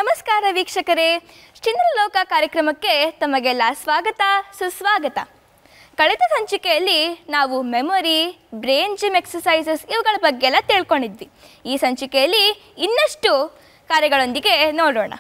ನಮಸ್ಕಾರ ವೀಕ್ಷಕರೇ, ಚಿತ್ರಲೋಕ ಕಾರ್ಯಕ್ರಮಕ್ಕೆ ತಮಗೆಲ್ಲ ಸ್ವಾಗತ ಸುಸ್ವಾಗತ. ಕಳೆದ ಸಂಚಿಕೆಯಲ್ಲಿ ನಾವು ಮೆಮೊರಿ, ಬ್ರೈನ್ ಜಿಮ್ ಎಕ್ಸಸೈಸಸ್ ಇವುಗಳ ಬಗ್ಗೆ ಎಲ್ಲ ತಿಳ್ಕೊಂಡಿದ್ವಿ. ಈ ಸಂಚಿಕೆಯಲ್ಲಿ ಇನ್ನಷ್ಟು ಕಾರ್ಯಗಳೊಂದಿಗೆ ನೋಡೋಣ.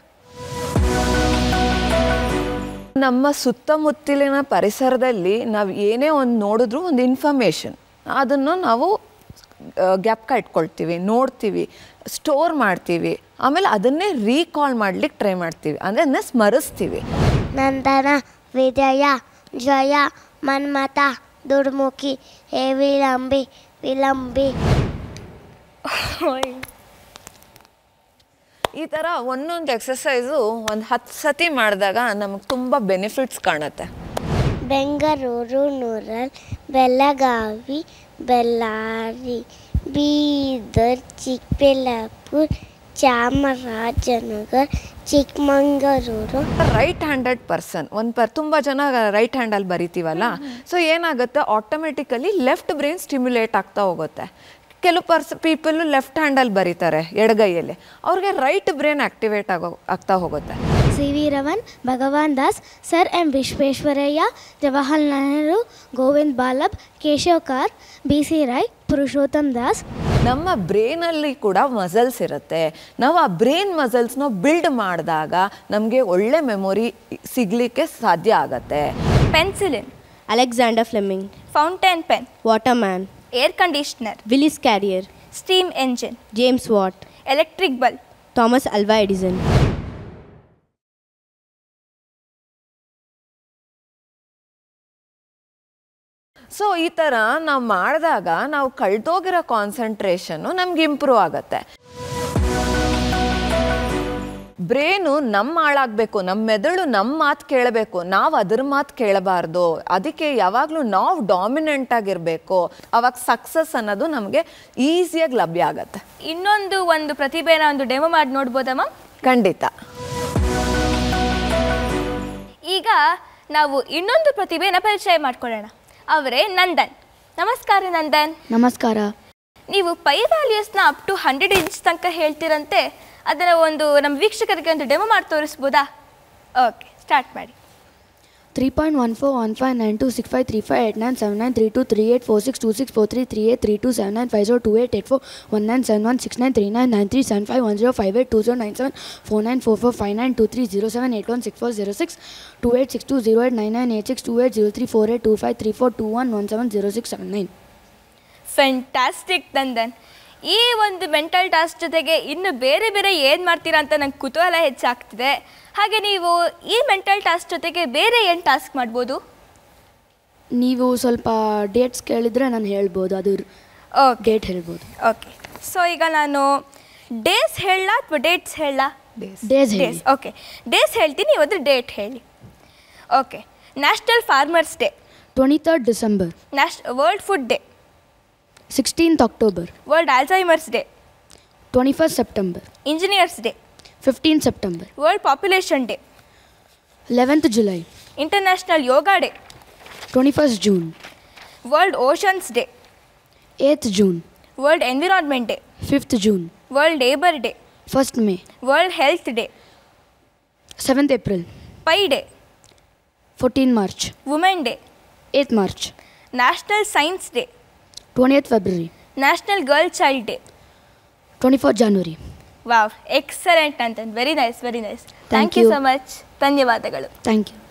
ನಮ್ಮ ಸುತ್ತಮುತ್ತಲಿನ ಪರಿಸರದಲ್ಲಿ ನಾವು ಏನೇ ಒಂದು ನೋಡಿದ್ರೂ ಒಂದು ಇನ್ಫಾರ್ಮೇಷನ್ ಅದನ್ನು ನಾವು ಜ್ಞಾಪಕ ಇಟ್ಕೊಳ್ತೀವಿ, ನೋಡ್ತೀವಿ, ಸ್ಟೋರ್ ಮಾಡ್ತೀವಿ, ಆಮೇಲೆ ಅದನ್ನೇ ರೀಕಾಲ್ ಮಾಡ್ಲಿಕ್ಕೆ ಟ್ರೈ ಮಾಡ್ತೀವಿ, ಅಂದರೆ ಅದನ್ನ ಸ್ಮರಿಸ್ತೀವಿ. ನಂದನ, ವಿಜಯ, ಜಯ, ಮನ್ಮಥ, ದುರ್ಮುಖಿ, ಹೇ ವಿಳಂಬಿ, ವಿಳಂಬಿ. ಈ ಥರ ಒಂದೊಂದು ಎಕ್ಸಸೈಸು ಒಂದು 10 ಸತಿ ಮಾಡಿದಾಗ ನಮಗೆ ತುಂಬ ಬೆನಿಫಿಟ್ಸ್ ಕಾಣುತ್ತೆ. Bengaluru, rural, Belagavi, Bellary, Bidar, Chikkaballapura, Chamarajanagar, Chikkamagaluru. Right handed person ತುಂಬ ಜನ ರೈಟ್ ಹ್ಯಾಂಡಲ್ಲಿ ಬರಿತೀವಲ್ಲ, ಸೊ ಏನಾಗುತ್ತೆ, ಆಟೋಮೆಟಿಕಲಿ ಲೆಫ್ಟ್ ಬ್ರೈನ್ ಸ್ಟಿಮ್ಯುಲೇಟ್ ಆಗ್ತಾ ಹೋಗುತ್ತೆ. ಕೆಲವು ಪೀಪಲ್ಲು ಲೆಫ್ಟ್ ಹ್ಯಾಂಡಲ್ಲಿ ಬರೀತಾರೆ ಎಡಗೈಯಲ್ಲಿ, ಅವ್ರಿಗೆ ರೈಟ್ ಬ್ರೈನ್ ಆಕ್ಟಿವೇಟ್ ಆಗ್ತಾ ಹೋಗುತ್ತೆ. C V Raman, Bhagwan Das, sir M Visvesvaraya, Jawaharlal Nehru, Govind Ballabh, Keshav Kar, B C Roy, Purushottam Das. ನಮ್ಮ ಬ್ರೈನಲ್ಲಿ ಕೂಡ ಮಸಲ್ಸ್ ಇರುತ್ತೆ. ನಾವು ಆ ಬ್ರೈನ್ ಮಸಲ್ಸ್ನ ಬಿಲ್ಡ್ ಮಾಡಿದಾಗ ನಮಗೆ ಒಳ್ಳೆ ಮೆಮೊರಿ ಸಿಗಲಿಕ್ಕೆ ಸಾಧ್ಯ ಆಗತ್ತೆ. Penicillin, Alexander Fleming, fountain pen, Waterman, air conditioner, Willis Carrier, steam engine, James Watt, electric bulb, Thomas Alva Edison. So ಈ ಥರ ನಾವು ಮಾಡಿದಾಗ ನಾವು ಕಳೆದೋಗಿರೋ ಕಾನ್ಸಂಟ್ರೇಷನ್ನು ನಮ್ಗೆ ಇಂಪ್ರೂವ್ ಆಗುತ್ತೆ. ಬ್ರೇನು ನಮ್ಮ ಹಾಳಾಗಬೇಕು, ನಮ್ಮ ಮೆದುಳು ನಮ್ಮ ಮಾತು ಕೇಳಬೇಕು, ನಾವು ಅದ್ರ ಮಾತು ಕೇಳಬಾರ್ದು. ಅದಕ್ಕೆ ಯಾವಾಗಲೂ ನಾವು ಡಾಮಿನೆಂಟ್ ಆಗಿರಬೇಕು. ಅವಾಗ ಸಕ್ಸಸ್ ಅನ್ನೋದು ನಮಗೆ ಈಸಿಯಾಗಿ ಲಭ್ಯ ಆಗುತ್ತೆ. ಒಂದು ಪ್ರತಿಭೆನ ಒಂದು ಡೆಮೋ ಮಾಡಿ ನೋಡ್ಬೋದಮ್ಮ? ಖಂಡಿತ. ಈಗ ನಾವು ಇನ್ನೊಂದು ಪ್ರತಿಭೆನ ಪರಿಚಯ ಮಾಡ್ಕೊಳ್ಳೋಣ. ಅವರೇ ನಂದನ್. ನಮಸ್ಕಾರ ನಂದನ್. ನಮಸ್ಕಾರ. ನೀವು ಪೈ ವ್ಯಾಲ್ಯೂಸ್ನ ಅಪ್ ಟು 100 ಇಂಚ್ ತನಕ ಹೇಳ್ತೀರಂತೆ. ಅದರ ನಮ್ಮ ವೀಕ್ಷಕರಿಗೆ ಒಂದು ಡೆಮೋ ಮಾಡಿ ತೋರಿಸ್ಬೋದಾ? ಓಕೆ, ಸ್ಟಾರ್ಟ್ ಮಾಡಿ. 3.14159266433884928997550288279519237506282348253421170679. ಫ್ಯಾಂಟಾಸ್ಟಿಕ್ ನಂದನ್. ಈ ಒಂದು ಮೆಂಟಲ್ ಟಾಸ್ಕ್ ಜೊತೆಗೆ ಇನ್ನು ಬೇರೆ ಬೇರೆ ಏನು ಮಾಡ್ತೀರಾ ಅಂತ ನಂಗೆ ಕುತೂಹಲ ಹೆಚ್ಚಾಗ್ತಿದೆ. ಹಾಗೆ ನೀವು ಈ ಮೆಂಟಲ್ ಟಾಸ್ಕ್ ಜೊತೆಗೆ ಬೇರೆ ಏನು ಟಾಸ್ಕ್ ಮಾಡ್ಬೋದು? ನೀವು ಸ್ವಲ್ಪ ಡೇಟ್ಸ್ ಕೇಳಿದರೆ ನಾನು ಹೇಳ್ಬೋದು, ಅದು ಡೇಟ್ ಹೇಳ್ಬೋದು. ಓಕೆ, ಸೊ ಈಗ ನಾನು ಡೇಸ್ ಹೇಳ ಅಥವಾ ಡೇಟ್ಸ್ ಹೇಳ? ಡೇಸ್. ಓಕೆ, ಡೇಸ್ ಹೇಳ್ತೀನಿ, ನೀವು ಅದ್ರ ಡೇಟ್ ಹೇಳಿ. Okay, national farmers day, 23rd December. World food day, 16th October. World Alzheimer's day, 21st September. Engineers day, 15th September. World population day, 11th July. International yoga day, 21st June. World oceans day, 8th June. World environment day, 5th June. World labour day, 1st May. World health day, 7th April. Pi day, 14 March. Women day, 8th March. National science day, 20th February. National girl child day, 24th January. Wow, excellent ಅಂತ. Very nice, very nice. Thank thank you you so much. ಧನ್ಯವಾದಗಳು. Thank you.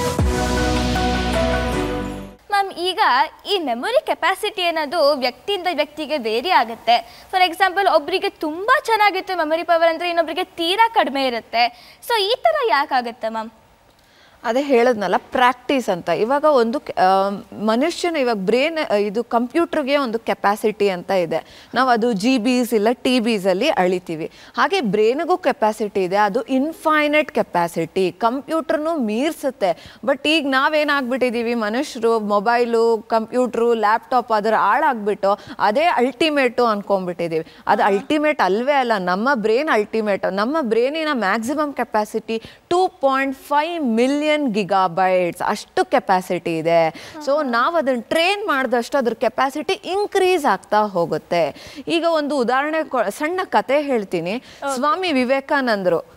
Ma'am, ಈಗ ಈ memory capacity ಅನ್ನೋದು ವ್ಯಕ್ತಿಯಿಂದ ವ್ಯಕ್ತಿಗೆ very ಆಗುತ್ತೆ. For example, ಒಬ್ಬರಿಗೆ ತುಂಬ ಚೆನ್ನಾಗಿರುತ್ತೆ ಮೆಮೊರಿ ಪವರ್ ಅಂದರೆ, ಇನ್ನೊಬ್ಬರಿಗೆ ತೀರಾ ಕಡಿಮೆ ಇರುತ್ತೆ. ಸೊ ಈ ಥರ ಯಾಕಾಗುತ್ತೆ ಮ್ಯಾಮ್? ಅದೇ ಹೇಳದ್ನಲ್ಲ, ಪ್ರಾಕ್ಟೀಸ್ ಅಂತ. ಇವಾಗ ಒಂದು ಮನುಷ್ಯನ ಇವಾಗ ಬ್ರೇನ್, ಇದು ಕಂಪ್ಯೂಟರ್ಗೆ ಒಂದು ಕೆಪಾಸಿಟಿ ಅಂತ ಇದೆ. ನಾವು ಅದು GB ಇಲ್ಲ TBsಲ್ಲಿ ಅಳಿತೀವಿ. ಹಾಗೆ ಬ್ರೇನ್ಗೂ ಕೆಪಾಸಿಟಿ ಇದೆ, ಅದು ಇನ್ಫೈನೈಟ್ ಕೆಪಾಸಿಟಿ. ಕಂಪ್ಯೂಟರ್ನು ಮೀರಿಸುತ್ತೆ. ಬಟ್ ಈಗ ನಾವೇನಾಗ್ಬಿಟ್ಟಿದ್ದೀವಿ, ಮನುಷ್ಯರು ಮೊಬೈಲು, ಕಂಪ್ಯೂಟ್ರು, ಲ್ಯಾಪ್ಟಾಪ್ ಅದರ ಹಾಳಾಗ್ಬಿಟ್ಟು ಅದೇ ಅಲ್ಟಿಮೇಟು ಅಂದ್ಕೊಂಡ್ಬಿಟ್ಟಿದ್ದೀವಿ. ಅದು ಅಲ್ಟಿಮೇಟ್ ಅಲ್ವೇ ಅಲ್ಲ, ನಮ್ಮ ಬ್ರೇನ್ ಅಲ್ಟಿಮೇಟ್. ನಮ್ಮ ಬ್ರೇನಿನ ಮ್ಯಾಕ್ಸಿಮಮ್ ಕೆಪಾಸಿಟಿ 2.5 ಮಿಲಿಯನ್ ಗಿಗಾಬೈಟ್ಸ್ ಅಷ್ಟು ಕೆಪಾಸಿಟಿ ಇದೆ. ಸೊ ನಾವು ಅದನ್ನು ಟ್ರೈನ್ ಮಾಡಿದಷ್ಟು ಅದ್ರ ಕೆಪಾಸಿಟಿ ಇನ್ಕ್ರೀಸ್ ಆಗ್ತಾ ಹೋಗುತ್ತೆ. ಈಗ ಒಂದು ಉದಾಹರಣೆ, ಸಣ್ಣ ಕತೆ ಹೇಳ್ತೀನಿ. ಸ್ವಾಮಿ ವಿವೇಕಾನಂದರು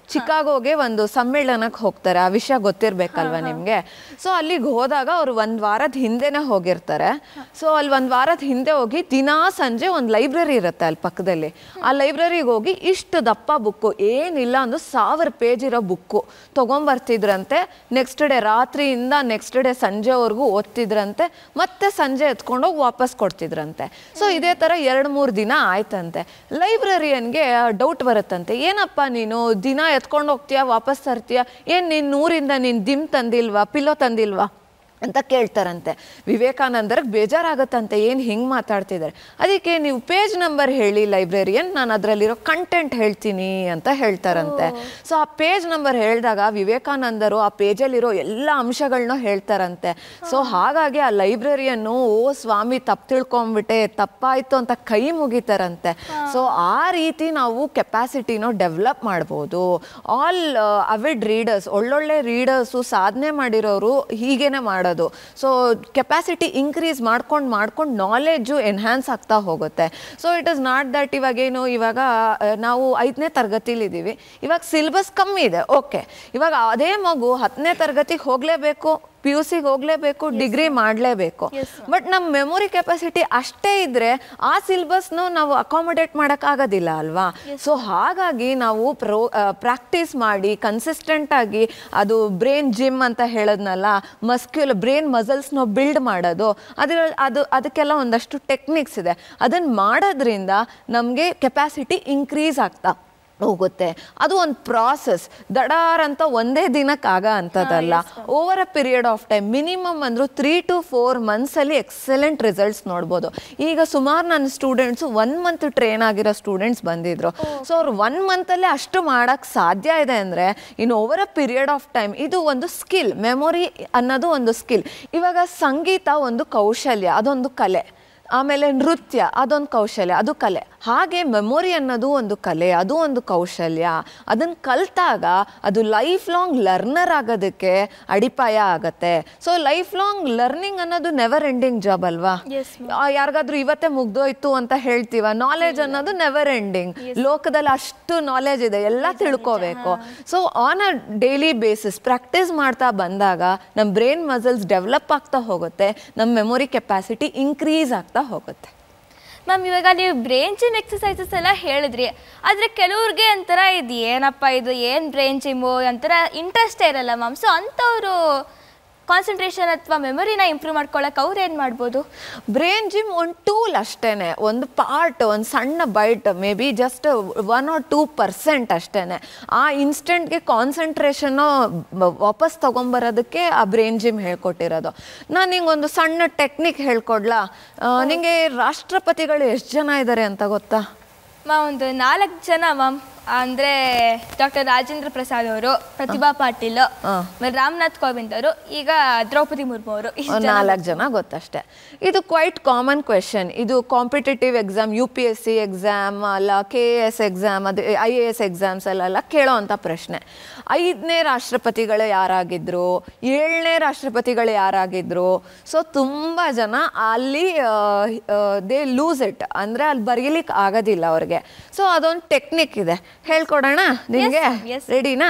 ಚಿಕಾಗೋಗೆ ಒಂದು ಸಮ್ಮೇಳನಕ್ಕೆ ಹೋಗ್ತಾರೆ, ಆ ವಿಷಯ ಗೊತ್ತಿರ್ಬೇಕಲ್ವಾ ನಿಮ್ಗೆ. ಸೊ ಅಲ್ಲಿಗೆ ಹೋದಾಗ ಅವ್ರು 1 ವಾರದ ಹಿಂದೆನೆ ಹೋಗಿರ್ತಾರೆ. ಸೊ ಅಲ್ಲಿ 1 ವಾರದ ಹಿಂದೆ ಹೋಗಿ ದಿನಾ ಸಂಜೆ ಒಂದು ಲೈಬ್ರರಿ ಇರುತ್ತೆ ಅಲ್ಲಿ ಪಕ್ಕದಲ್ಲಿ, ಆ ಲೈಬ್ರರಿಗೆ ಹೋಗಿ ಇಷ್ಟು ದಪ್ಪ ಬುಕ್ಕು, ಏನಿಲ್ಲ ಅಂದ್ರೂ 1000 ಪೇಜ್ ಇರೋ ಬುಕ್ಕು ತೊಗೊಂಬರ್ತಿದ್ರಂತೆ. ನೆಕ್ಸ್ಟ್ ಡೇ ರಾತ್ರಿಯಿಂದ ನೆಕ್ಸ್ಟ್ ಡೇ ಸಂಜೆವರೆಗೂ ಓದ್ತಿದ್ರಂತೆ, ಮತ್ತೆ ಸಂಜೆ ಎತ್ಕೊಂಡೋಗಿ ವಾಪಸ್ ಕೊಡ್ತಿದ್ರಂತೆ. ಸೊ ಇದೇ ಥರ 2-3 ದಿನ ಆಯ್ತಂತೆ. ಲೈಬ್ರರಿಯನ್ಗೆ ಡೌಟ್ ಬರುತ್ತಂತೆ, ಏನಪ್ಪ ನೀನು ದಿನ ಎತ್ಕೊಂಡು ಹೋಗ್ತೀಯಾ ವಾಪಸ್ ತರ್ತೀಯ, ಏನು ನೀನು ಊರಿಂದ ನೀನು ದಿಮ್ ತಂದಿಲ್ವಾ, ಪಿಲ್ಲೋ ತಂದಿಲ್ವಾ ಅಂತ ಕೇಳ್ತಾರಂತೆ. ವಿವೇಕಾನಂದರಿಗೆ ಬೇಜಾರಾಗುತ್ತಂತೆ, ಏನು ಹಿಂಗೆ ಮಾತಾಡ್ತಿದ್ದಾರೆ. ಅದಕ್ಕೆ ನೀವು ಪೇಜ್ ನಂಬರ್ ಹೇಳಿ ಲೈಬ್ರರಿಯನ್, ನಾನು ಅದರಲ್ಲಿರೋ ಕಂಟೆಂಟ್ ಹೇಳ್ತೀನಿ ಅಂತ ಹೇಳ್ತಾರಂತೆ. ಸೊ ಆ ಪೇಜ್ ನಂಬರ್ ಹೇಳಿದಾಗ ವಿವೇಕಾನಂದರು ಆ ಪೇಜಲ್ಲಿರೋ ಎಲ್ಲ ಅಂಶಗಳನ್ನ ಹೇಳ್ತಾರಂತೆ. ಸೊ ಹಾಗಾಗಿ ಆ ಲೈಬ್ರರಿಯನ್ನು ಓ ಸ್ವಾಮಿ ತಪ್ಪು ತಿಳ್ಕೊಂಬಿಟ್ಟೆ, ತಪ್ಪಾಯಿತು ಅಂತ ಕೈ ಮುಗಿತಾರಂತೆ. ಸೊ ಆ ರೀತಿ ನಾವು ಕೆಪಾಸಿಟಿನೋ ಡೆವಲಪ್ ಮಾಡ್ಬೋದು. ಆಲ್ ಅವಿಡ್ ರೀಡರ್ಸ್, ಒಳ್ಳೊಳ್ಳೆ ರೀಡರ್ಸು, ಸಾಧನೆ ಮಾಡಿರೋರು ಹೀಗೇನೆ ಮಾಡೋದು. ಸೊ ಕೆಪಾಸಿಟಿ ಇನ್ಕ್ರೀಸ್ ಮಾಡ್ಕೊಂಡು ನಾಲೆಡ್ಜು ಎನ್ಹ್ಯಾನ್ಸ್ ಆಗ್ತಾ ಹೋಗುತ್ತೆ. So it is not that ಇವಾಗ ನಾವು 5ನೇ ತರಗತಿಲಿದ್ದೀವಿ, ಇವಾಗ ಸಿಲೆಬಸ್ ಕಮ್ಮಿ ಇದೆ, ಓಕೆ, ಇವಾಗ ಅದೇ ಮಗು 10ನೇ ತರಗತಿಗೆ ಹೋಗಲೇಬೇಕು, PUC ಹೋಗಲೇಬೇಕು, ಡಿಗ್ರಿ ಮಾಡಲೇಬೇಕು. ಬಟ್ ನಮ್ಮ ಮೆಮೊರಿ ಕೆಪಾಸಿಟಿ ಅಷ್ಟೇ ಇದ್ದರೆ ಆ ಸಿಲೆಬಸ್ನು ನಾವು ಅಕಾಮಡೇಟ್ ಮಾಡೋಕ್ಕಾಗೋದಿಲ್ಲ ಅಲ್ವಾ. ಸೊ ಹಾಗಾಗಿ ನಾವು ಪ್ರಾಕ್ಟೀಸ್ ಮಾಡಿ ಕನ್ಸಿಸ್ಟೆಂಟಾಗಿ, ಅದು ಬ್ರೈನ್ ಜಿಮ್ ಅಂತ ಹೇಳೋದ್ನಲ್ಲ, ಬ್ರೈನ್ ಮಸಲ್ಸ್ನ ಬಿಲ್ಡ್ ಮಾಡೋದು, ಅದಕ್ಕೆಲ್ಲ ಒಂದಷ್ಟು ಟೆಕ್ನಿಕ್ಸ್ ಇದೆ. ಅದನ್ನು ಮಾಡೋದ್ರಿಂದ ನಮಗೆ ಕೆಪಾಸಿಟಿ ಇನ್ಕ್ರೀಸ್ ಆಗ್ತಾ ಹೋಗುತ್ತೆ. ಅದು ಒಂದು ಪ್ರಾಸೆಸ್, ದಡಾರ್ ಅಂತ ಒಂದೇ ದಿನಕ್ಕಾಗ ಅಂಥದ್ದಲ್ಲ. Over a period of time, minimum ಅಂದರೂ 3 to 4 monthsಲ್ಲಿ ಎಕ್ಸಲೆಂಟ್ ರಿಸಲ್ಟ್ಸ್ ನೋಡ್ಬೋದು. ಈಗ ಸುಮಾರು ನನ್ನ ಸ್ಟೂಡೆಂಟ್ಸು 1 month ಟ್ರೈನ್ ಆಗಿರೋ ಸ್ಟೂಡೆಂಟ್ಸ್ ಬಂದಿದ್ರು. ಸೊ ಅವ್ರು 1 monthಲ್ಲೇ ಅಷ್ಟು ಮಾಡೋಕ್ಕೆ ಸಾಧ್ಯ ಇದೆ ಅಂದರೆ ಇನ್ನು over a period of time ಇದು ಒಂದು ಸ್ಕಿಲ್. ಮೆಮೊರಿ ಅನ್ನೋದು ಒಂದು ಸ್ಕಿಲ್. ಇವಾಗ ಸಂಗೀತ ಒಂದು ಕೌಶಲ್ಯ, ಅದೊಂದು ಕಲೆ. ಆಮೇಲೆ ನೃತ್ಯ ಅದೊಂದು ಕೌಶಲ್ಯ, ಅದು ಕಲೆ. ಹಾಗೆ ಮೆಮೊರಿ ಅನ್ನೋದು ಒಂದು ಕಲೆ, ಅದು ಒಂದು ಕೌಶಲ್ಯ. ಅದನ್ನು ಕಲಿತಾಗ ಅದು ಲೈಫ್ ಲಾಂಗ್ ಲರ್ನರ್ ಆಗೋದಕ್ಕೆ ಅಡಿಪಾಯ ಆಗತ್ತೆ. ಸೊ ಲೈಫ್ ಲಾಂಗ್ ಲರ್ನಿಂಗ್ ಅನ್ನೋದು ನೆವರ್ ಎಂಡಿಂಗ್ ಜಾಬ್ ಅಲ್ವಾ. ಯಾರಿಗಾದ್ರೂ ಇವತ್ತೇ ಮುಗ್ದೋಯ್ತು ಅಂತ ಹೇಳ್ತೀವ, ನಾಲೆಜ್ ಅನ್ನೋದು ನೆವರ್ ಎಂಡಿಂಗ್. ಲೋಕದಲ್ಲಿ ಅಷ್ಟು ನಾಲೆಜ್ ಇದೆ, ಎಲ್ಲ ತಿಳ್ಕೋಬೇಕು. So on a daily basis practice ಮಾಡ್ತಾ ಬಂದಾಗ ನಮ್ಮ ಬ್ರೈನ್ ಮಸಲ್ಸ್ ಡೆವಲಪ್ ಆಗ್ತಾ ಹೋಗುತ್ತೆ, ನಮ್ಮ ಮೆಮೊರಿ ಕೆಪಾಸಿಟಿ ಇನ್ಕ್ರೀಸ್ ಆಗ್ತಾ ಹೋಗುತ್ತೆ. ಮ್ಯಾಮ್, ಇವಾಗ ನೀವು ಬ್ರೈನ್ ಜಿಮ್ ಎಕ್ಸಸೈಸಸ್ ಎಲ್ಲ ಹೇಳಿದ್ರಿ, ಆದರೆ ಕೆಲವ್ರಿಗೆ ಒಂಥರ ಇದು ಏನಪ್ಪ ಇದು ಏನು ಬ್ರೈನ್ ಜಿಮ್ಮು ಒಂಥರ ಇಂಟ್ರೆಸ್ಟೇ ಇರಲ್ಲ ಮ್ಯಾಮ್. ಸೊ ಅಂಥವರು ಕಾನ್ಸಂಟ್ರೇಷನ್ ಅಥವಾ ಮೆಮೊರಿನ ಇಂಪ್ರೂವ್ ಮಾಡ್ಕೊಳ್ಳೋಕೆ ಅವ್ರು ಏನು ಮಾಡ್ಬೋದು? ಬ್ರೈನ್ ಜಿಮ್ ಒಂದು ಟೂಲ್ ಅಷ್ಟೇ, ಒಂದು ಪಾರ್ಟ್, ಒಂದು ಸಣ್ಣ bite, may be just 1 or 2% ಅಷ್ಟೇ. ಆ ಇನ್ಸ್ಟೆಂಟ್ಗೆ ಕಾನ್ಸಂಟ್ರೇಷನ್ನು ವಾಪಸ್ ತೊಗೊಂಬರೋದಕ್ಕೆ ಆ ಬ್ರೈನ್ ಜಿಮ್ ಹೇಳ್ಕೊಟ್ಟಿರೋದು. ನಾನು ನಿಂಗೆ ಒಂದು ಸಣ್ಣ ಟೆಕ್ನಿಕ್ ಹೇಳ್ಕೊಡ್ಲಾ? ನಿಂಗೆ ರಾಷ್ಟ್ರಪತಿಗಳು ಎಷ್ಟು ಜನ ಇದ್ದಾರೆ ಅಂತ ಗೊತ್ತಾ? ಮ್ಯಾಮ್, ಒಂದು 4 ಜನ ಮ್ಯಾಮ್. ಅಂದರೆ ಡಾಕ್ಟರ್ ರಾಜೇಂದ್ರ ಪ್ರಸಾದ್ ಅವರು, ಪ್ರತಿಭಾ ಪಾಟೀಲ್, ರಾಮನಾಥ್ ಕೋವಿಂದ್ ಅವರು, ಈಗ ದ್ರೌಪದಿ ಮುರ್ಮು ಅವರು. 4 ಜನ ಗೊತ್ತಷ್ಟೇ. ಇದು ಕ್ವೈಟ್ ಕಾಮನ್ ಕ್ವೆಶನ್. ಇದು ಕಾಂಪಿಟೇಟಿವ್ ಎಕ್ಸಾಮ್, UPSC ಎಕ್ಸಾಮ್ ಅಲ್ಲ, KS ಎಕ್ಸಾಮ್, ಅದು IAS ಎಕ್ಸಾಮ್ಸ್ ಅಲ್ಲೆಲ್ಲ ಕೇಳೋ ಅಂಥ ಪ್ರಶ್ನೆ. 5ನೇ ರಾಷ್ಟ್ರಪತಿಗಳು ಯಾರಾಗಿದ್ರು, 7ನೇ ರಾಷ್ಟ್ರಪತಿಗಳು ಯಾರಾಗಿದ್ರು. ಸೊ ತುಂಬ ಜನ ಅಲ್ಲಿ ದೇ ಲೂಸ್ ಇಟ್, ಅಂದರೆ ಅಲ್ಲಿ ಬರೀಲಿಕ್ಕೆ ಆಗೋದಿಲ್ಲ ಅವ್ರಿಗೆ. ಸೊ ಅದೊಂದು ಟೆಕ್ನಿಕ್ ಇದೆ, ಹೇಳ್ಕೊಡೋಣ ನಿನಗೆ? ರೆಡಿನಾ?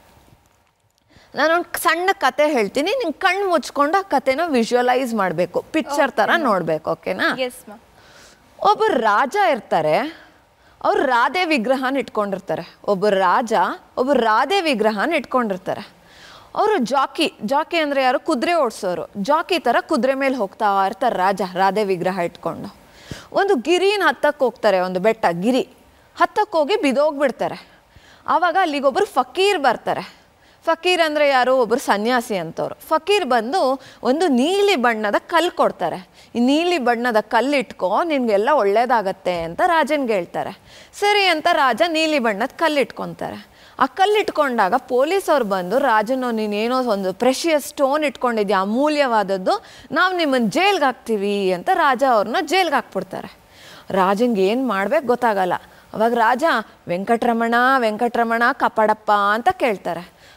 ನಾನೊಂದು ಸಣ್ಣ ಕತೆ ಹೇಳ್ತೀನಿ, ನಿಂಗೆ ಕಣ್ಣು ಮುಚ್ಕೊಂಡು ಆ ಕತೆನ ವಿಜುವಲೈಸ್ ಮಾಡಬೇಕು, ಪಿಕ್ಚರ್ ಥರ ನೋಡಬೇಕು, ಓಕೆನಾ? ಒಬ್ಬರು ರಾಜ ಇರ್ತಾರೆ, ಅವ್ರು ರಾಧೆ ವಿಗ್ರಹನ ಇಟ್ಕೊಂಡಿರ್ತಾರೆ. ಒಬ್ಬರು ರಾಜ ಒಬ್ಬರು ರಾಧೆ ವಿಗ್ರಹನ ಇಟ್ಕೊಂಡಿರ್ತಾರೆ. ಅವರು ಜಾಕಿ ಅಂದರೆ ಯಾರು? ಕುದುರೆ ಓಡಿಸೋರು. ಜಾಕಿ ಥರ ಕುದುರೆ ಮೇಲೆ ಹೋಗ್ತಾ ಇರ್ತಾರೆ ರಾಜ, ರಾಧೆ ವಿಗ್ರಹ ಇಟ್ಕೊಂಡು. ಒಂದು ಗಿರಿನ ಹತ್ತಕ್ಕೆ ಹೋಗ್ತಾರೆ, ಒಂದು ಬೆಟ್ಟ ಗಿರಿ ಹತ್ತಕ್ಕೆ ಹೋಗಿ ಬಿದ್ದೋಗ್ಬಿಡ್ತಾರೆ. ಆವಾಗ ಅಲ್ಲಿಗೊಬ್ಬರು ಫಕೀರ್ ಬರ್ತಾರೆ. ಫಕೀರ್ ಅಂದರೆ ಯಾರು? ಒಬ್ಬರು ಸನ್ಯಾಸಿ ಅಂತವ್ರು. ಫಕೀರ್ ಬಂದು ಒಂದು ನೀಲಿ ಬಣ್ಣದ ಕಲ್ಲು ಕೊಡ್ತಾರೆ. ಈ ನೀಲಿ ಬಣ್ಣದ ಕಲ್ಲಿಟ್ಕೊ, ನಿನಗೆಲ್ಲ ಒಳ್ಳೇದಾಗತ್ತೆ ಅಂತ ರಾಜನ್ಗೆ ಹೇಳ್ತಾರೆ. ಸರಿ ಅಂತ ರಾಜ ನೀಲಿ ಬಣ್ಣದ ಕಲ್ಲಿಟ್ಕೊತಾರೆ. ಆ ಕಲ್ಲಿಟ್ಕೊಂಡಾಗ ಪೊಲೀಸವ್ರು ಬಂದು, ರಾಜನು ನೀನೇನೋ ಒಂದು ಪ್ರೆಷಿಯಸ್ ಸ್ಟೋನ್ ಇಟ್ಕೊಂಡಿದ್ಯಾ, ಅಮೂಲ್ಯವಾದದ್ದು, ನಾವು ನಿಮ್ಮನ್ನು ಜೈಲ್ಗೆ ಹಾಕ್ತೀವಿ ಅಂತ ರಾಜ ಅವ್ರನ್ನ ಜೈಲ್ಗೆ ಹಾಕ್ಬಿಡ್ತಾರೆ. ರಾಜಂಗೆ ಏನು ಮಾಡ್ಬೇಕು ಗೊತ್ತಾಗಲ್ಲ. ಅವಾಗ ರಾಜ ವೆಂಕಟರಮಣ ಕಾಪಾಡಪ್ಪ ಅಂತ ಕೇಳ್ತಾರೆ.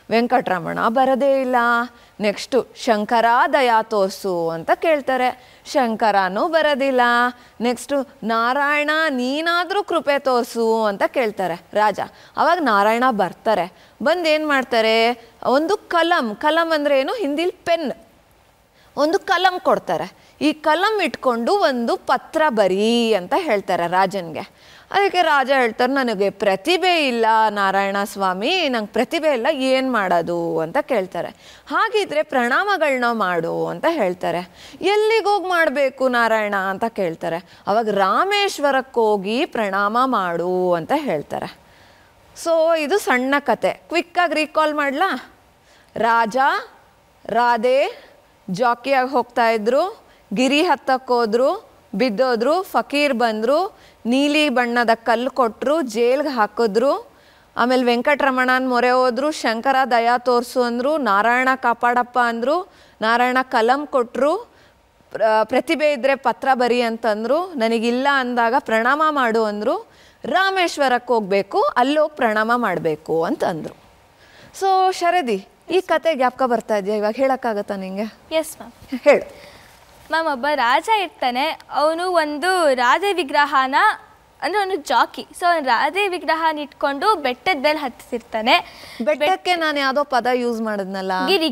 ವೆಂಕಟರಮಣ ಬರೋದೇ ಇಲ್ಲ. ನೆಕ್ಸ್ಟು ಶಂಕರ ದಯಾ ತೋರಿಸು ಅಂತ ಕೇಳ್ತಾರೆ, ಶಂಕರನೂ ಬರೋದಿಲ್ಲ. ನೆಕ್ಸ್ಟು ನಾರಾಯಣ ನೀನಾದರೂ ಕೃಪೆ ತೋರಿಸು ಅಂತ ಕೇಳ್ತಾರೆ ರಾಜ. ಅವಾಗ ನಾರಾಯಣ ಬರ್ತಾರೆ, ಬಂದು ಏನು ಮಾಡ್ತಾರೆ, ಒಂದು ಕಲಂ ಅಂದರೆ ಏನು, ಹಿಂದಿಲಿ ಪೆನ್, ಒಂದು ಕಲಂ ಕೊಡ್ತಾರೆ. ಈ ಕಲಂ ಇಟ್ಕೊಂಡು ಒಂದು ಪತ್ರ ಬರೀ ಅಂತ ಹೇಳ್ತಾರೆ ರಾಜನಿಗೆ. ಅದಕ್ಕೆ ರಾಜ ಹೇಳ್ತಾರೆ, ನನಗೆ ಪ್ರತಿಭೆ ಇಲ್ಲ ನಾರಾಯಣ ಸ್ವಾಮಿ, ನಂಗೆ ಪ್ರತಿಭೆ ಇಲ್ಲ, ಏನು ಮಾಡೋದು ಅಂತ ಕೇಳ್ತಾರೆ. ಹಾಗಿದ್ರೆ ಪ್ರಣಾಮಗಳನ್ನ ಮಾಡು ಅಂತ ಹೇಳ್ತಾರೆ. ಎಲ್ಲಿಗೋಗಿ ಮಾಡಬೇಕು ನಾರಾಯಣ ಅಂತ ಕೇಳ್ತಾರೆ. ಅವಾಗ ರಾಮೇಶ್ವರಕ್ಕೆ ಹೋಗಿ ಪ್ರಣಾಮ ಮಾಡು ಅಂತ ಹೇಳ್ತಾರೆ. ಸೊ ಇದು ಸಣ್ಣ ಕತೆ, ಕ್ವಿಕ್ಕಾಗಿ ರೀಕಾಲ್ ಮಾಡಲಾ? ರಾಜ ರಾಧೆ ಜಾಕಿಯಾಗಿ ಹೋಗ್ತಾ ಇದ್ರು, ಗಿರಿ ಹತ್ತಕ್ಕೆ ಹೋದ್ರು, ಬಿದ್ದೋದ್ರು, ಫಕೀರ್ ಬಂದರು, ನೀಲಿ ಬಣ್ಣದ ಕಲ್ಲು ಕೊಟ್ಟರು, ಜೈಲ್ಗೆ ಹಾಕಿದ್ರು. ಆಮೇಲೆ ವೆಂಕಟರಮಣನ ಮೊರೆ ಹೋದ್ರು, ಶಂಕರ ದಯಾ ತೋರಿಸು ಅಂದರು, ನಾರಾಯಣ ಕಾಪಾಡಪ್ಪ ಅಂದರು, ನಾರಾಯಣ ಕಲಂ ಕೊಟ್ಟರು, ಪ್ರತಿಭೆ ಇದ್ದರೆ ಪತ್ರ ಬರಿ ಅಂತಂದರು, ನನಗಿಲ್ಲ ಅಂದಾಗ ಪ್ರಣಾಮ ಮಾಡು ಅಂದರು, ರಾಮೇಶ್ವರಕ್ಕೆ ಹೋಗಬೇಕು, ಅಲ್ಲೋಗಿ ಪ್ರಣಾಮ ಮಾಡಬೇಕು ಅಂತಂದರು. ಸೊ ಶರದಿ, ಈ ಕತೆ ಜ್ಞಾಪಕ ಬರ್ತಾ ಇದೆಯಾ? ಇವಾಗ ಹೇಳೋಕ್ಕಾಗತ್ತಾ ನಿಂಗೆ? Yes ma'am. ಹೇಳು ಮ್ಯಾಮ್. ಒಬ್ಬ ರಾಜ ಇರ್ತಾನೆ, ಅವನು ಒಂದು ರಾಧೆ ವಿಗ್ರಹನ ಅಂದರೆ ಒಂದು ಜಾಕಿ, ಸೊ ರಾಧೆ ವಿಗ್ರಹನ ಇಟ್ಕೊಂಡು ಬೆಟ್ಟದ ಮೇಲೆ ಹತ್ತಿರ್ತಾನೆ. ಬೆಟ್ಟಕ್ಕೆ ನಾನು ಯಾವುದೋ ಪದ ಯೂಸ್ ಮಾಡಿದ್ನಲ್ಲ,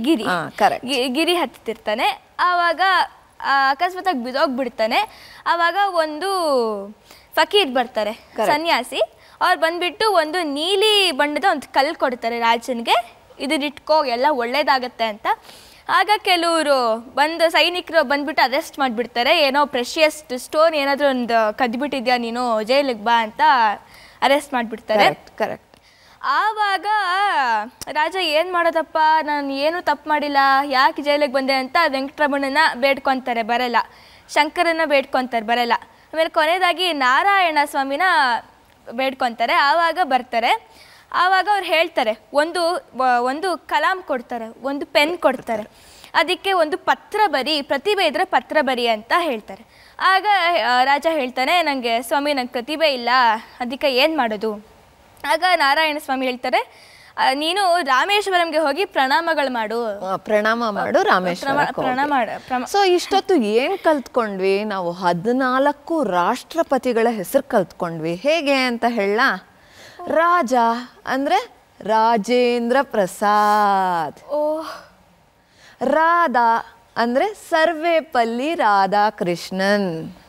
ಗಿರಿ ಹತ್ತಿರ್ತಾನೆ. ಆವಾಗ ಅಕಸ್ಮಾತಾಗಿ ಬಿದ್ದೋಗ್ಬಿಡ್ತಾನೆ. ಆವಾಗ ಒಂದು ಫಕೀರ್ ಬರ್ತಾರೆ, ಸನ್ಯಾಸಿ. ಅವ್ರು ಬಂದ್ಬಿಟ್ಟು ಒಂದು ನೀಲಿ ಬಣ್ಣದ ಒಂದು ಕಲ್ಲು ಕೊಡ್ತಾರೆ ರಾಜನಿಗೆ, ಇದನ್ನಿಟ್ಕೋ ಎಲ್ಲ ಒಳ್ಳೇದಾಗತ್ತೆ ಅಂತ. ಆಗ ಕೆಲವರು ಸೈನಿಕರು ಬಂದ್ಬಿಟ್ಟು ಅರೆಸ್ಟ್ ಮಾಡಿಬಿಡ್ತಾರೆ. ಏನೋ ಪ್ರೆಷಿಯಸ್ ಸ್ಟೋನ್ ಏನಾದರೂ ಒಂದು ಕದ್ಬಿಟ್ಟಿದ್ಯಾ ನೀನು, ಜೈಲಿಗೆ ಬಾ ಅಂತ ಅರೆಸ್ಟ್ ಮಾಡಿಬಿಡ್ತಾರೆ. ಕರೆಕ್ಟ್. ಆವಾಗ ರಾಜ ಏನು ಮಾಡೋದಪ್ಪ, ನಾನು ಏನೂ ತಪ್ಪು ಮಾಡಿಲ್ಲ, ಯಾಕೆ ಜೈಲಿಗೆ ಬಂದೆ ಅಂತ ವೆಂಕಟರಮಣನ ಬೇಡ್ಕೊತಾರೆ, ಬರಲ್ಲ. ಶಂಕರನ ಬೇಡ್ಕೊತಾರೆ, ಬರಲ್ಲ. ಆಮೇಲೆ ಕೊನೆಯದಾಗಿ ನಾರಾಯಣ ಸ್ವಾಮಿನ ಬೇಡ್ಕೊತಾರೆ, ಆವಾಗ ಬರ್ತಾರೆ. ಆವಾಗ ಅವ್ರು ಹೇಳ್ತಾರೆ, ಒಂದು ಕಲಾಂ ಕೊಡ್ತಾರೆ, ಒಂದು ಪೆನ್ ಕೊಡ್ತಾರೆ, ಅದಕ್ಕೆ ಒಂದು ಪತ್ರ ಬರಿ, ಪ್ರತಿಭೆ ಇದ್ದರೆ ಪತ್ರ ಬರಿ ಅಂತ ಹೇಳ್ತಾರೆ. ಆಗ ರಾಜ ಹೇಳ್ತಾನೆ, ನನಗೆ ಸ್ವಾಮಿ ನಂಗೆ ಪ್ರತಿಭೆ ಇಲ್ಲ, ಅದಕ್ಕೆ ಏನು ಮಾಡೋದು? ಆಗ ನಾರಾಯಣ ಸ್ವಾಮಿ ಹೇಳ್ತಾರೆ, ನೀನು ರಾಮೇಶ್ವರಂಗೆ ಹೋಗಿ ಪ್ರಣಾಮಗಳು ಮಾಡು, ಪ್ರಣಾಮ ಮಾಡು ರಾಮೇಶ್ವರ. ಸೊ ಇಷ್ಟೊತ್ತು ಏನು ಕಲ್ತ್ಕೊಂಡ್ವಿ ನಾವು? 14 ರಾಷ್ಟ್ರಪತಿಗಳ ಹೆಸರು ಕಲ್ತ್ಕೊಂಡ್ವಿ. ಹೇಗೆ ಅಂತ ಹೇಳ? ರಾಜ ಅಂದರೆ ರಾಜೇಂದ್ರ ಪ್ರಸಾದ್. ರಾಧಾ ಅಂದರೆ ಸರ್ವೇಪಲ್ಲಿ ರಾಧಾಕೃಷ್ಣನ್.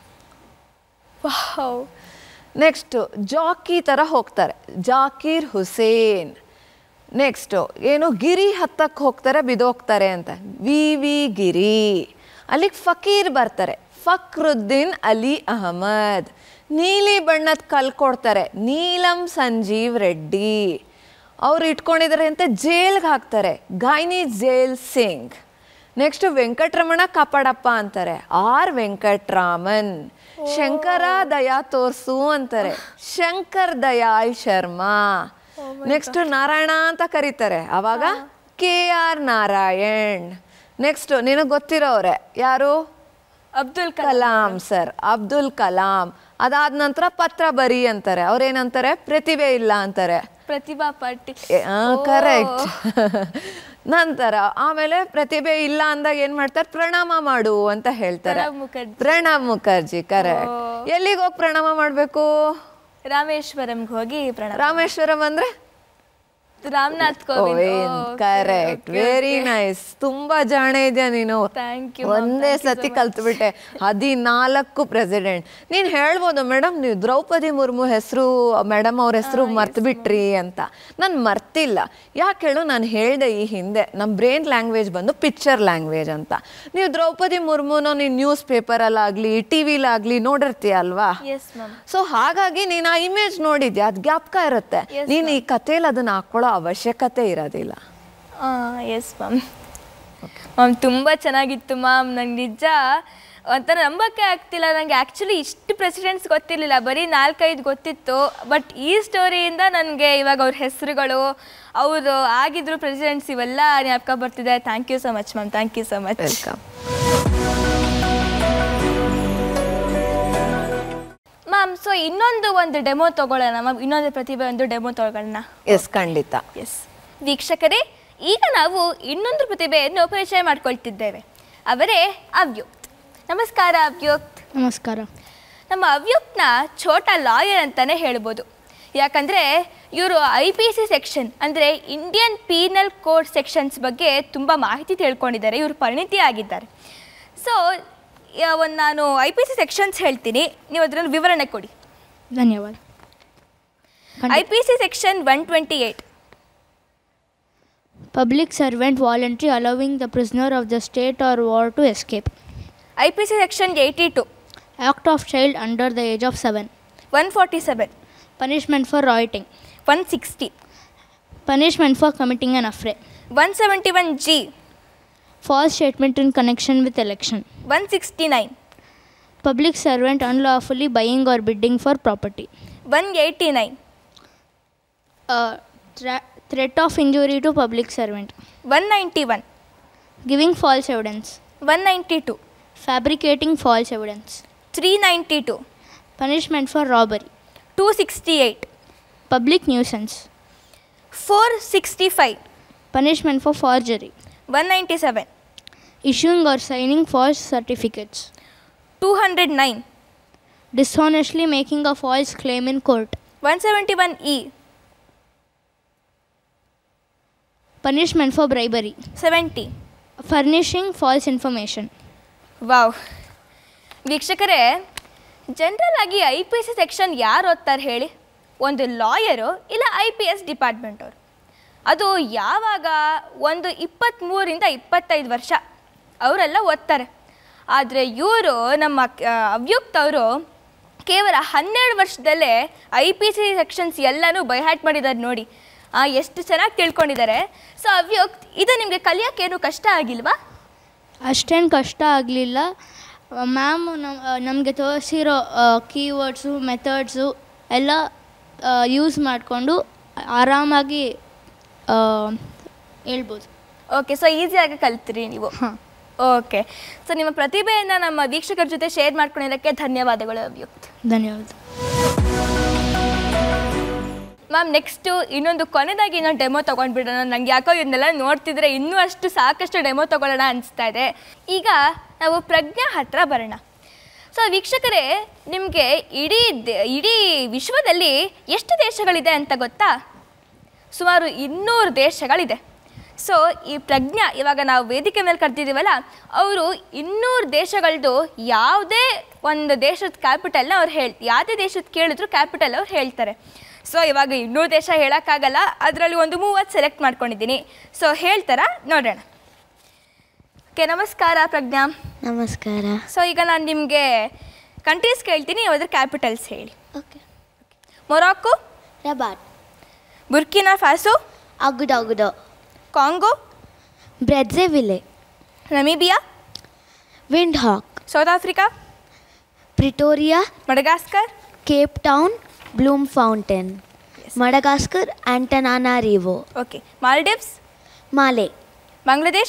ನೆಕ್ಸ್ಟು ಜಾಕಿ ಥರ ಹೋಗ್ತಾರೆ, ಜಾಕೀರ್ ಹುಸೇನ್. ನೆಕ್ಸ್ಟು ಏನು, ಗಿರಿ ಹತ್ತಕ್ಕೆ ಹೋಗ್ತಾರೆ, ಬಿದೋಗ್ತಾರೆ ಅಂತ, ವಿ ಗಿರಿ. ಅಲ್ಲಿಗೆ ಫಕೀರ್ ಬರ್ತಾರೆ, ಫಕ್ರುದ್ದೀನ್ ಅಲಿ ಅಹಮದ್. ನೀಲಿ ಬಣ್ಣದ ಕಲ್ಲು ಕೊಡ್ತಾರೆ, ನೀಲಂ ಸಂಜೀವ್ ರೆಡ್ಡಿ. ಅವ್ರು ಇಟ್ಕೊಂಡಿದ್ದಾರೆ ಅಂತ ಜೈಲ್ಗೆ ಹಾಕ್ತಾರೆ, ಗಾಯ್ನಿ ಜೈಲ್ ಸಿಂಗ್. ನೆಕ್ಸ್ಟ್ ವೆಂಕಟರಮಣ ಕಾಪಾಡಪ್ಪ ಅಂತಾರೆ, ಆರ್ ವೆಂಕಟರಾಮನ್. ಶಂಕರ ದಯಾ ತೋರ್ಸು ಅಂತಾರೆ, ಶಂಕರ್ ದಯಾಳ್ ಶರ್ಮಾ. ನೆಕ್ಸ್ಟ್ ನಾರಾಯಣ ಅಂತ ಕರೀತಾರೆ, ಅವಾಗ KR ನಾರಾಯಣ್. ನೆಕ್ಸ್ಟ್ ನಿನಗೆ ಗೊತ್ತಿರೋರೆ ಯಾರು? ಅಬ್ದುಲ್ ಕಲಾಂ ಸರ್, ಅಬ್ದುಲ್ ಕಲಾಂ. ಅದಾದ ನಂತರ ಪತ್ರ ಬರಿ ಅಂತಾರೆ, ಅವ್ರೇನಂತಾರೆ? ಪ್ರತಿಭೆ ಇಲ್ಲ ಅಂತಾರೆ, ಪ್ರತಿಭಾ ಪಾಟೀಲ್. ಕರೆಕ್ಟ್. ನಂತರ ಆಮೇಲೆ ಪ್ರತಿಭೆ ಇಲ್ಲ ಅಂದಾಗ ಏನ್ ಮಾಡ್ತಾರೆ? ಪ್ರಣಾಮ ಮಾಡು ಅಂತ ಹೇಳ್ತಾರೆ, ಪ್ರಣಬ್ ಮುಖರ್ಜಿ. ಕರೆಕ್ಟ್. ಎಲ್ಲಿಗೆ ಹೋಗಿ ಪ್ರಣಾಮ ಮಾಡ್ಬೇಕು? ರಾಮೇಶ್ವರಂಗೆ ಹೋಗಿ ಪ್ರಣಾಮ. ರಾಮೇಶ್ವರಂ ಅಂದ್ರೆ Ramnath Kovind. Correct, very nice. ತುಂಬಾ ಜಾಣೆ ಇದೆಯಾ ನೀನು. Thank you. ಒಂದೇ ಸತಿ ಕಲ್ತ್ಬಿಟ್ಟೆ. 14 ಪ್ರೆಸಿಡೆಂಟ್. ನೀನು ಹೇಳ್ಬೋದು ಮೇಡಮ್, ನೀವು ದ್ರೌಪದಿ ಮುರ್ಮು ಹೆಸರು, ಮೇಡಮ್ ಅವ್ರ ಹೆಸರು ಮರ್ತು ಬಿಟ್ರಿ ಅಂತ. ನಾನು ಮರ್ತಿಲ್ಲ. ಯಾಕೆ ಹೇಳು, ನಾನು ಹೇಳಿದೆ ಈ ಹಿಂದೆ, ನಮ್ಮ ಬ್ರೈನ್ ಲ್ಯಾಂಗ್ವೇಜ್ ಬಂದು ಪಿಕ್ಚರ್ ಲ್ಯಾಂಗ್ವೇಜ್ ಅಂತ. ನೀವು ದ್ರೌಪದಿ ಮುರ್ಮುನೋ ನೀನು ನ್ಯೂಸ್ ಪೇಪರಲ್ಲಾಗಲಿ ಟಿ ವಿಲಾಗಲಿ ನೋಡಿರ್ತೀಯ ಅಲ್ವಾ? ಸೊ ಹಾಗಾಗಿ ನೀನು ಆ ಇಮೇಜ್ ನೋಡಿದ್ಯಾ, ಅದು ಜ್ಞಾಪಕ ಇರುತ್ತೆ. ನೀನು ಈ ಕಥೆಯಲ್ಲಿ ಅದನ್ನ ಹಾಕೊಳ್ಳೋ ಅವಶ್ಯಕತೆ ಇರೋದಿಲ್ಲ. Yes ma'am. ಮ್ಯಾಮ್ ತುಂಬ ಚೆನ್ನಾಗಿತ್ತು ಮ್ಯಾಮ್. ನಂಗೆ ನಿಜ ಒಂಥರ ನಂಬಕ್ಕೆ ಆಗ್ತಿಲ್ಲ. ನನಗೆ ಆ್ಯಕ್ಚುಲಿ ಇಷ್ಟು ಪ್ರೆಸಿಡೆಂಟ್ಸ್ ಗೊತ್ತಿರಲಿಲ್ಲ, ಬರೀ 4-5 ಗೊತ್ತಿತ್ತು. ಬಟ್ ಈ ಸ್ಟೋರಿಯಿಂದ ನನಗೆ ಇವಾಗ ಅವ್ರ ಹೆಸರುಗಳು, ಅವರು ಆಗಿದ್ರು ಪ್ರೆಸಿಡೆಂಟ್ಸ್, ಇವೆಲ್ಲ ಜ್ಞಾಪಕ ಬರ್ತಿದೆ. Thank you so much ma'am. Thank you so much. Welcome ma'am. So ಒಂದು ಡೆಮೋ ತಗೊಳ್ಳೋಣ ಮ್ಯಾಮ್, ಇನ್ನೊಂದು ಪ್ರತಿಭೆ ಒಂದು ಡೆಮೋ ತಗೊಳ್ಳೋಣ. ಎಸ್, ಖಂಡಿತ. ಎಸ್ ವೀಕ್ಷಕರೇ, ಈಗ ನಾವು ಇನ್ನೊಂದು ಪ್ರತಿಭೆಯನ್ನು ಪರಿಚಯ ಮಾಡ್ಕೊಳ್ತಿದ್ದೇವೆ. ಅವರೇ ಅವ್ಯುಕ್ತ್. ನಮಸ್ಕಾರ ಅವ್ಯುಕ್ತ್. ನಮಸ್ಕಾರ. ನಮ್ಮ ಅವ್ಯುಕ್ತ್ನ ಛೋಟಾ ಲಾಯರ್ ಅಂತಲೇ ಹೇಳ್ಬೋದು. ಯಾಕಂದರೆ ಇವರು IPC ಸೆಕ್ಷನ್ ಅಂದರೆ ಇಂಡಿಯನ್ ಪೀನಲ್ ಕೋಡ್ ಸೆಕ್ಷನ್ಸ್ ಬಗ್ಗೆ ತುಂಬ ಮಾಹಿತಿ ತಿಳ್ಕೊಂಡಿದ್ದಾರೆ. ಇವರು ಪರಿಣಿತಿ ಆಗಿದ್ದಾರೆ. ಸೊ ಒಂದು ನಾನು IPC ಸೆಕ್ಷನ್ಸ್ ಹೇಳ್ತೀನಿ, ನೀವು ಅದರಲ್ಲಿ ವಿವರಣೆ ಕೊಡಿ. ಧನ್ಯವಾದ. IPC section 128. Public servant voluntary allowing the prisoner of the state or war to escape. IPC section 82. Act of child under the age of 7. 147. Punishment for rioting. 160. Punishment for committing an affray. 171G. False statement in connection with election. 169. Public servant unlawfully buying or bidding for property. 189. Threat of injury to public servant. 191. Giving false evidence. 192. Fabricating false evidence. 392. Punishment for robbery. 268. Public nuisance. 465. Punishment for forgery. 197. Issuing or signing false certificates. 209. Dishonestly making a false claim in court. 171E. Punishment for bribery. 70. Furnishing false information. Wow. ವೀಕ್ಷಕರೇ, general ಆಗಿ IPC ಸೆಕ್ಷನ್ ಯಾರು ಓದ್ತಾರೆ ಹೇಳಿ? ಒಂದು lawyer ಇಲ್ಲ IPS department ಅವರು. ಅದು ಯಾವಾಗ ಒಂದು 23ರಿಂದ 25 ವರ್ಷ ಅವರೆಲ್ಲ ಓದ್ತಾರೆ. ಆದರೆ ಇವರು ನಮ್ಮ ಅವ್ಯುಕ್ತ್ ಅವರು ಕೇವಲ 12 ವರ್ಷದಲ್ಲೇ IPC ಸೆಕ್ಷನ್ಸ್ ಎಲ್ಲನೂ ಬೈಹ್ಯಾಟ್ ಮಾಡಿದ್ದಾರೆ ನೋಡಿ. ಎಷ್ಟು ಚೆನ್ನಾಗಿ ತಿಳ್ಕೊಂಡಿದ್ದಾರೆ. ಸೊ ಅವ್ಯುಕ್ತ್, ಇದು ನಿಮಗೆ ಕಲಿಯೋಕ್ಕೇನು ಕಷ್ಟ ಆಗಿಲ್ವಾ? ಅಷ್ಟೇನು ಕಷ್ಟ ಆಗಲಿಲ್ಲ ಮ್ಯಾಮ್. ನಮಗೆ ತೋರಿಸಿರೋ ಕೀವರ್ಡ್ಸು ಮೆಥಡ್ಸು ಎಲ್ಲ ಯೂಸ್ ಮಾಡಿಕೊಂಡು ಆರಾಮಾಗಿ ಹೇಳ್ಬೋದು. ಓಕೆ, ಸೊ ಈಸಿಯಾಗಿ ಕಲ್ತ್ರಿ ನೀವು. ಹಾಂ, ಓಕೆ. ಸೊ ನಿಮ್ಮ ಪ್ರತಿಭೆಯನ್ನು ನಮ್ಮ ವೀಕ್ಷಕರ ಜೊತೆ ಶೇರ್ ಮಾಡ್ಕೊಂಡಿದ್ದಕ್ಕೆ ಧನ್ಯವಾದಗಳು ಅವ್ಯುಕ್ತ್. ಧನ್ಯವಾದ ಮ್ಯಾಮ್. ನೆಕ್ಸ್ಟು ಇನ್ನೊಂದು ಕೊನೆದಾಗಿ ಇನ್ನೊಂದು ಡೆಮೋ ತೊಗೊಂಡ್ಬಿಡೋಣ. ನನಗೆ ಯಾಕೋ ಇದನ್ನೆಲ್ಲ ನೋಡ್ತಿದ್ರೆ ಇನ್ನೂ ಅಷ್ಟು ಸಾಕಷ್ಟು ಡೆಮೋ ತೊಗೊಳ್ಳೋಣ ಅನಿಸ್ತಾ ಇದೆ. ಈಗ ನಾವು ಪ್ರಜ್ಞಾ ಹತ್ರ ಬರೋಣ. ಸೊ ವೀಕ್ಷಕರೇ, ನಿಮಗೆ ಇಡೀ ವಿಶ್ವದಲ್ಲಿ ಎಷ್ಟು ದೇಶಗಳಿದೆ ಅಂತ ಗೊತ್ತಾ? ಸುಮಾರು 200 ದೇಶಗಳಿದೆ. ಸೊ ಈ ಪ್ರಜ್ಞಾ ಇವಾಗ ನಾವು ವೇದಿಕೆ ಮೇಲೆ ಕರೆದಿದ್ದೀವಲ್ಲ, ಅವರು 200 ದೇಶಗಳದ್ದು ಯಾವುದೇ ಒಂದು ದೇಶದ ಕ್ಯಾಪಿಟಲ್ನ ಯಾವುದೇ ದೇಶದ ಕೇಳಿದ್ರು ಕ್ಯಾಪಿಟಲ್ ಅವ್ರು ಹೇಳ್ತಾರೆ. ಸೊ ಇವಾಗ 200 ದೇಶ ಹೇಳೋಕ್ಕಾಗಲ್ಲ, ಅದರಲ್ಲಿ ಒಂದು 30 ಸೆಲೆಕ್ಟ್ ಮಾಡ್ಕೊಂಡಿದ್ದೀನಿ. ಸೊ ಹೇಳ್ತಾರಾ? ನೋಡೋಣ. ಓಕೆ, ನಮಸ್ಕಾರ ಪ್ರಜ್ಞಾ. ನಮಸ್ಕಾರ. ಸೊ ಈಗ ನಾನು ನಿಮಗೆ ಕಂಟ್ರೀಸ್ ಕೇಳ್ತೀನಿ, ಅದ್ರ ಕ್ಯಾಪಿಟಲ್ಸ್ ಹೇಳಿ. Okay. Morocco. Rabat. Burkina Faso. Ouagadougou. Congo. Brazzaville. Namibia. Windhoek. South Africa. Pretoria. Madagascar. Cape Town. Bloemfontein. Madagascar. Antananarivo. Okay. Maldives. Male. Bangladesh.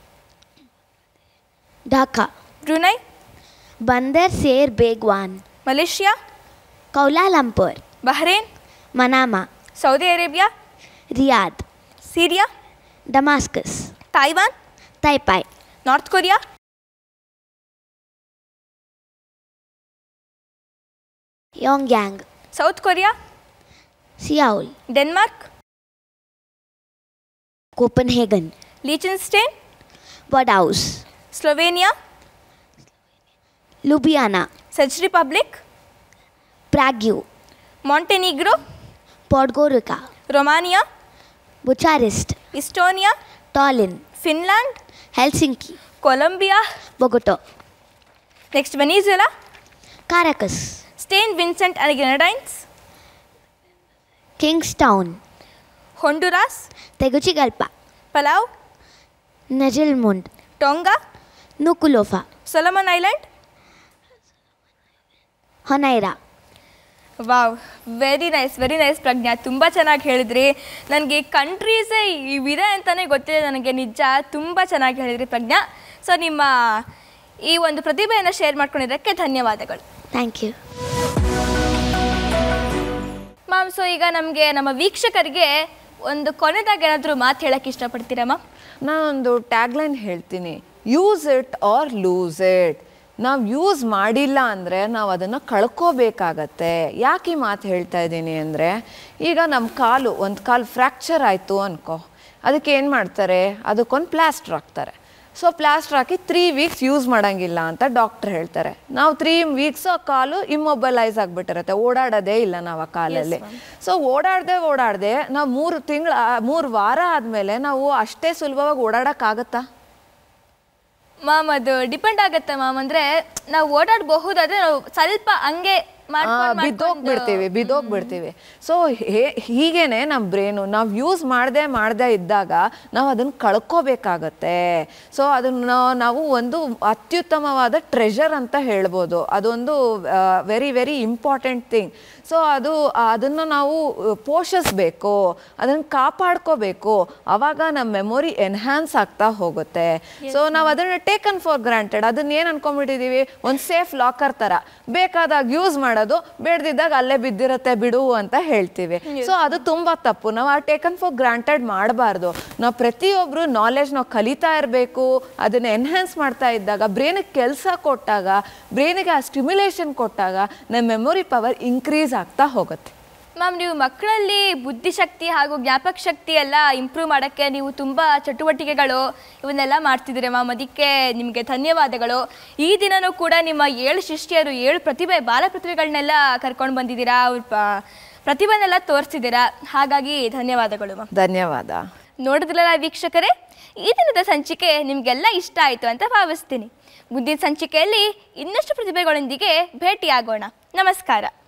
Dhaka. Brunei. Bandar Seri Begawan. Malaysia. Kuala Lumpur. Bahrain. Manama. Saudi Arabia. Riyadh. Syria. Damascus. Taiwan. Taipei. North Korea. Pyongyang. South Korea. Seoul. Denmark. Copenhagen. Liechtenstein. Vaduz. Slovenia. Ljubljana. ಚೆಕ್ Republic. Prague. Montenegro. Podgorica. Romania. Bucharest. Estonia. Tallinn. Finland. Helsinki. Colombia. ಬೊಗೊಟೋ. Next Venezuela. Caracas. Saint Vincent and Grenadines. Kingstown. Honduras. Tegucigalpa. Palau. Ngerulmud. Tonga. Nukualofa. Solomon Island. Honiara. Wow, very nice Pragya. ತುಂಬ ಚೆನ್ನಾಗಿ ಹೇಳಿದ್ರಿ. ನನಗೆ ಕಂಟ್ರೀಸೇ ಇವಿದೆ ಅಂತಲೇ ಗೊತ್ತಿದೆ ನನಗೆ. ನಿಜ ತುಂಬ ಚೆನ್ನಾಗಿ ಹೇಳಿದ್ರಿ ಪ್ರಜ್ಞಾ. ಸೊ ನಿಮ್ಮ ಈ ಒಂದು ಪ್ರತಿಭೆಯನ್ನು ಶೇರ್ ಮಾಡ್ಕೊಂಡಿದ್ದಕ್ಕೆ ಧನ್ಯವಾದಗಳು. Thank you ma'am. ಸೊ ಈಗ ನಮಗೆ ನಮ್ಮ ವೀಕ್ಷಕರಿಗೆ ಒಂದು ಕೊನೆದಾಗ ಏನಾದರೂ ಮಾತು ಹೇಳಕ್ಕೆ ಇಷ್ಟಪಡ್ತೀರಾ ಮ್ಯಾಮ್? ನಾನೊಂದು ಟ್ಯಾಗ್ಲೈನ್ ಹೇಳ್ತೀನಿ, use it or lose it. ನಾವು ಯೂಸ್ ಮಾಡಿಲ್ಲ ಅಂದರೆ ನಾವು ಅದನ್ನು ಕಳ್ಕೋಬೇಕಾಗತ್ತೆ. ಯಾಕೆ ಈ ಮಾತು ಹೇಳ್ತಾ ಇದ್ದೀನಿ ಅಂದರೆ, ಈಗ ನಮ್ಮ ಒಂದು ಕಾಲು ಫ್ರ್ಯಾಕ್ಚರ್ ಆಯಿತು ಅನ್ಕೋ, ಅದಕ್ಕೆ ಏನು ಮಾಡ್ತಾರೆ, ಅದಕ್ಕೊಂದು ಪ್ಲಾಸ್ಟರ್ ಹಾಕ್ತಾರೆ. ಸೊ ಪ್ಲಾಸ್ಟರ್ ಹಾಕಿ 3 ವೀಕ್ಸ್ ಯೂಸ್ ಮಾಡೋಂಗಿಲ್ಲ ಅಂತ ಡಾಕ್ಟ್ರ್ ಹೇಳ್ತಾರೆ. ನಾವು 3 ವೀಕ್ಸ್ ಆ ಕಾಲು ಇಮ್ಮೊಬಲೈಸ್ ಆಗಿಬಿಟ್ಟಿರುತ್ತೆ, ಓಡಾಡೋದೇ ಇಲ್ಲ ನಾವು ಆ ಕಾಲಲ್ಲಿ. ಸೊ ಓಡಾಡದೆ ನಾವು 3 ವಾರ ಆದಮೇಲೆ ನಾವು ಅಷ್ಟೇ ಸುಲಭವಾಗಿ ಓಡಾಡೋಕ್ಕಾಗತ್ತಾ ಮ್ಯಾಮ್? ಅದು ಡಿಪೆಂಡ್ ಆಗುತ್ತೆ ಮ್ಯಾಮ್. ಅಂದರೆ ನಾವು ಓಡಾಡಬಹುದಾದ್ರೆ ನಾವು ಸ್ವಲ್ಪ ಹಂಗೆ ಬಿದ್ದೋಗ್ಬಿಡ್ತೀವಿ. ಸೊ ಹೀಗೇನೆ ನಮ್ಮ ಬ್ರೈನು ನಾವು ಯೂಸ್ ಮಾಡದೆ ಇದ್ದಾಗ ನಾವು ಅದನ್ನು ಕಳ್ಕೋಬೇಕಾಗತ್ತೆ. ಸೊ ಅದನ್ನು ನಾವು ಒಂದು ಅತ್ಯುತ್ತಮವಾದ ಟ್ರೆಷರ್ ಅಂತ ಹೇಳ್ಬೋದು. ಅದೊಂದು very very important thing. So ಅದನ್ನು ನಾವು ಪೋಷಿಸ್ಬೇಕು, ಅದನ್ನು ಕಾಪಾಡ್ಕೋಬೇಕು. ಆವಾಗ ನಮ್ಮ ಮೆಮೊರಿ ಎನ್ಹ್ಯಾನ್ಸ್ ಆಗ್ತಾ ಹೋಗುತ್ತೆ. ಸೊ ನಾವು ಅದನ್ನು ಟೇಕನ್ ಫಾರ್ ಗ್ರಾಂಟೆಡ್, ಅದನ್ನ ಏನು ಅನ್ಕೊಂಡ್ಬಿಟ್ಟಿದೀವಿ, ಒಂದು ಸೇಫ್ ಲಾಕರ್ ಥರ, ಬೇಕಾದಾಗ ಯೂಸ್ ಮಾಡೋದು, ಬೇಡದಿದ್ದಾಗ ಅಲ್ಲೇ ಬಿದ್ದಿರತ್ತೆ ಬಿಡು ಅಂತ ಹೇಳ್ತೀವಿ. ಸೊ ಅದು ತುಂಬಾ ತಪ್ಪು. ನಾವು ಆ ಟೇಕನ್ ಫಾರ್ ಗ್ರಾಂಟೆಡ್ ಮಾಡಬಾರ್ದು. ನಾವು ಪ್ರತಿಯೊಬ್ಬರು ನಾಲೆಜ್ ನಾವು ಕಲಿತಾ ಇರಬೇಕು. ಅದನ್ನು ಎನ್ಹ್ಯಾನ್ಸ್ ಮಾಡ್ತಾ ಇದ್ದಾಗ, ಬ್ರೈನಿಗೆ ಕೆಲಸ ಕೊಟ್ಟಾಗ, ಬ್ರೈನಿಗೆ ಆ ಸ್ಟಿಮ್ಯುಲೇಷನ್ ಕೊಟ್ಟಾಗ ನಮ್ಮ ಮೆಮೊರಿ ಪವರ್ ಇನ್ಕ್ರೀಸ್ ಆಗ್ತಾ ಹೋಗುತ್ತೆ. ಮ್ಯಾಮ್, ನೀವು ಮಕ್ಕಳಲ್ಲಿ ಬುದ್ಧಿಶಕ್ತಿ ಹಾಗೂ ಜ್ಞಾಪಕ ಶಕ್ತಿ ಎಲ್ಲ ಇಂಪ್ರೂವ್ ಮಾಡೋಕ್ಕೆ ನೀವು ತುಂಬ ಚಟುವಟಿಕೆಗಳು ಇವನ್ನೆಲ್ಲ ಮಾಡ್ತಿದ್ದೀರಿ ಮ್ಯಾಮ್. ಅದಕ್ಕೆ ನಿಮಗೆ ಧನ್ಯವಾದಗಳು. ಈ ದಿನವೂ ಕೂಡ ನಿಮ್ಮ 7 ಶಿಷ್ಯರು 7 ಬಾಲ ಪ್ರತಿಭೆಗಳನ್ನೆಲ್ಲ ಕರ್ಕೊಂಡು ಬಂದಿದ್ದೀರಾ, ಅವ್ರ ಪ್ರತಿಭೆನೆಲ್ಲ ತೋರಿಸಿದ್ದೀರಾ. ಹಾಗಾಗಿ ಧನ್ಯವಾದಗಳು ಮ್ಯಾಮ್. ಧನ್ಯವಾದ. ನೋಡಿದ್ರಲ್ಲ ವೀಕ್ಷಕರೇ, ಈ ದಿನದ ಸಂಚಿಕೆ ನಿಮಗೆಲ್ಲ ಇಷ್ಟ ಆಯಿತು ಅಂತ ಭಾವಿಸ್ತೀನಿ. ಮುಂದಿನ ಸಂಚಿಕೆಯಲ್ಲಿ ಇನ್ನಷ್ಟು ಪ್ರತಿಭೆಗಳೊಂದಿಗೆ ಭೇಟಿಯಾಗೋಣ. ನಮಸ್ಕಾರ.